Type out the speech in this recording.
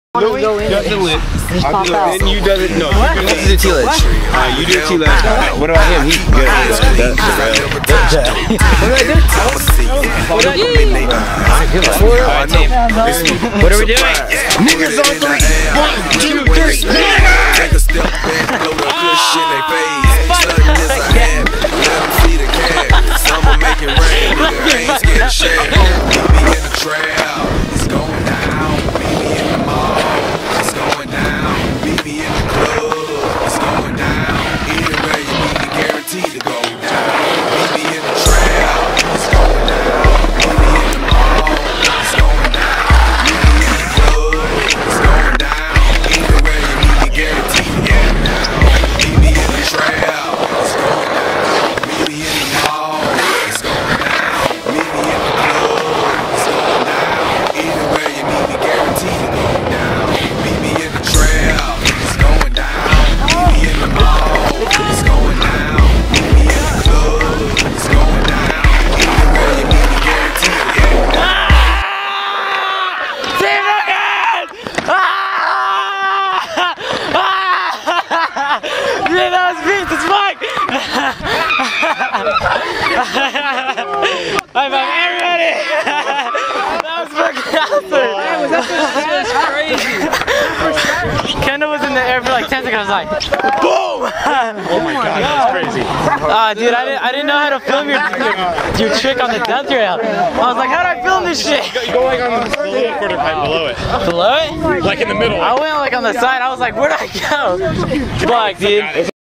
No, go in. The lid. I'll do it. And you do it. No. What? This is a T-ledge. You do a T-ledge. What about him? He can get it. What do I do? What do I do? What are we doing? Niggas on 3. 1, 2, 3. Take a step back, blow the kush in their face. Sudden as I have, let them see the cat. Summer making rain, nigga ain't scared of shit. Meet me in the trail, it's going down. Meet me in the mall, it's going down. Meet me in the club, it's going down. Anywhere you meet me, guaranteed to go down. Meet me in the trail, it's going down. Meet me in the mall, it's going down. Meet me in the club, it's going down. Anywhere you meet me, guaranteed to go down. Meet me in the trail, it's going down. Meet me in the mall, it's going down. Meet me in the club, it's going down. Anywhere you meet me, guaranteed to go down. Meet me in the trail, it's going down. Meet me in the mall, it's going down. Meet me in the club, it's going down. Anywhere you meet me, guaranteed to go down. Yeah, that was beats, it's Mike! High five, everybody! That was fucking awesome! That was crazy. Kendall was in the air for like 10 seconds, I was like, boom! Oh my god, that's crazy. Dude, I didn't know how to film your trick on the death rail. I was like, how do I film this shit? You go like on the little quarter pipe below it. Below it? Like in the middle. I went like on the side, I was like, where'd I go? Fuck, dude.